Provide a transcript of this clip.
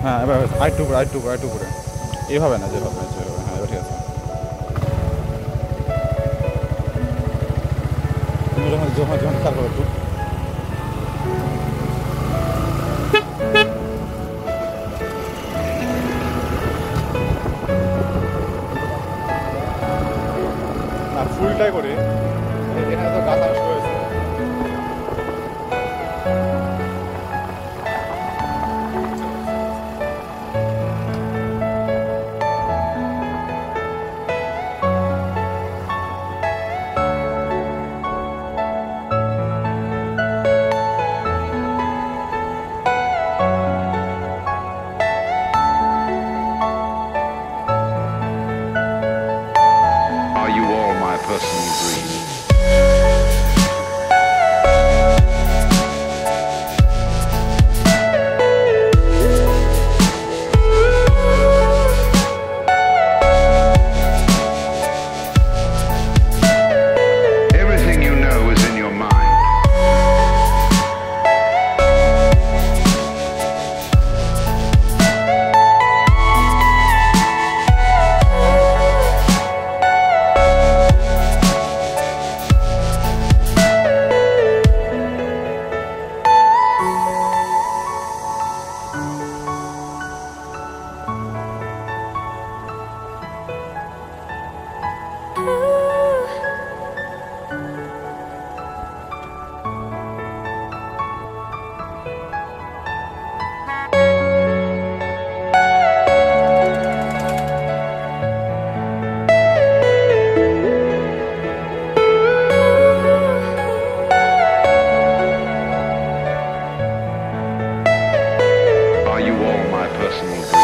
হ্যাঁ এবার আরেকটু করে আরেকটু করে আরেকটু করে এইভাবে না যেভাবে যেভাবে হ্যাঁ এবার ঠিক আছে তুমি যখন যখন যখন খেয়াল করো একটু না ফুলটাই করে এখানে তো গাছ নষ্ট হয়েছে Are you all my personal dream? Everything you know is in your mind. Are you all my personal dream?